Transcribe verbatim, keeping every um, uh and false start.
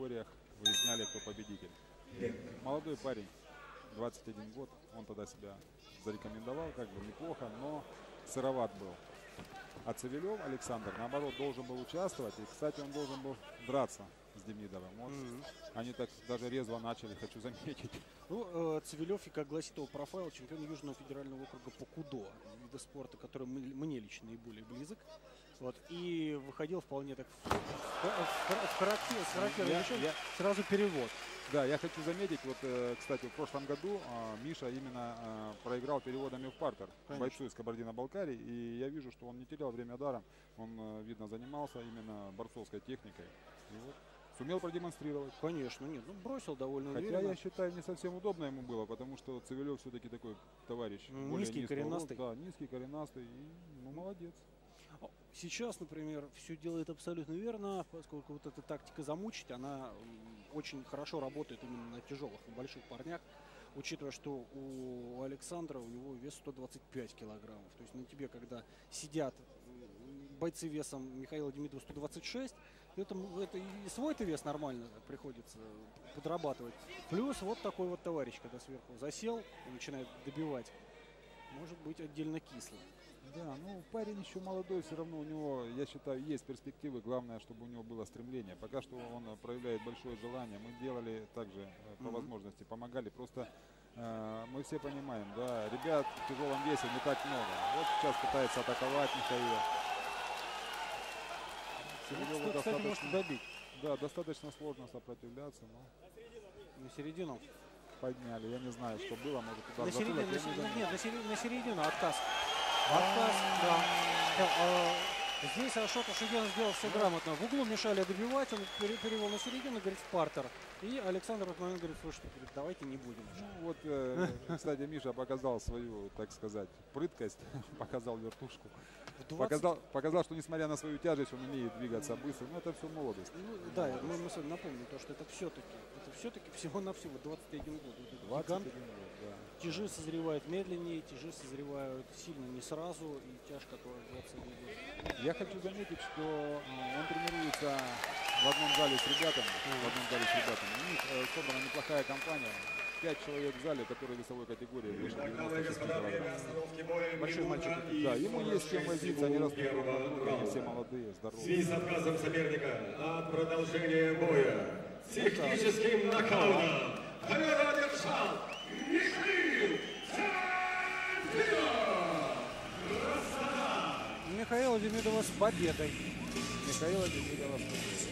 категориях выясняли, кто победитель. Молодой парень, двадцать один год, он тогда себя зарекомендовал, как бы неплохо, но сыроват был. А Цивилев Александр, наоборот, должен был участвовать. И, кстати, он должен был драться с Демидовым. Вот. Mm-hmm. Они так даже резво начали, хочу заметить. Ну, э, Цивилев, и как гласит его профайл, чемпион Южного федерального округа по кудо, вида спорта, который мне лично наиболее близок. Вот, и выходил вполне так в, в, в, в характер, с характером я, я, сразу перевод. Да, я хочу заметить, вот, кстати, в прошлом году а, Миша именно а, проиграл переводами в партер бойцу из Кабардино-Балкарии, и я вижу, что он не терял время даром, он, видно, занимался именно борцовской техникой, и вот сумел продемонстрировать. Конечно, нет, ну бросил довольно Хотя, уверенно. я считаю, не совсем удобно ему было, потому что Цивилев все-таки такой товарищ. Низкий, коренастый. Да, низкий, коренастый, и, ну, молодец. Сейчас, например, все делает абсолютно верно, поскольку вот эта тактика замучить, она очень хорошо работает именно на тяжелых, на больших парнях, учитывая, что у Александра, у него вес сто двадцать пять килограммов. То есть на тебе, когда сидят бойцы весом Михаила Демидова сто двадцать шесть, это, это и свой-то вес нормально приходится подрабатывать. Плюс вот такой вот товарищ, когда сверху засел и начинает добивать, может быть отдельно кислым. Да, ну парень еще молодой, все равно у него, я считаю, есть перспективы. Главное, чтобы у него было стремление. Пока что он проявляет большое желание. Мы делали также по mm-hmm. возможности, помогали. Просто э, мы все понимаем, да, ребят в тяжелом весе не так много. Вот сейчас пытается атаковать Михаил. Ну, кстати, может добить. Да, достаточно сложно сопротивляться. Но... На середину. Подняли, я не знаю, что было, может удар на середину, затылок, на, не нет, на середину, на середину отказ. Отказ, да. А, здесь Ашот Ашидян сделал все грамотно. В углу мешали добивать, он перевел на середину, говорит, в партер. И Александр в этот момент говорит, слушайте, давайте не будем уже. Ну, вот, э, кстати, Миша показал свою, так сказать, прыткость, показал вертушку. двадцать... Показал, показал, что несмотря на свою тяжесть, он умеет двигаться быстро. Но это все молодость. Ну, да, мы, мы с вами напомним, то, что это все-таки, это все-таки всего-навсего двадцать один год. Вот двадцать один год, да. Тяжи созревают медленнее, тяжи созревают сильно не сразу, и тяж, которая двадцать один год. Я хочу заметить, что он тренируется в одном зале с ребятами. Mm-hmm. В одном зале с ребятами. У них э, собрана неплохая компания. Пять человек в зале, которые весовой категории выше девяноста шести килограмм. Большой мальчик. Да, ему есть чем возиться, они растут друг на друга, они все молодые, здоровые. В связи с отказом соперника от продолжения боя техническим нокаутом победу одержал Михаил Демидов! Михаила Демидова с победой. Михаила Демидова с победой.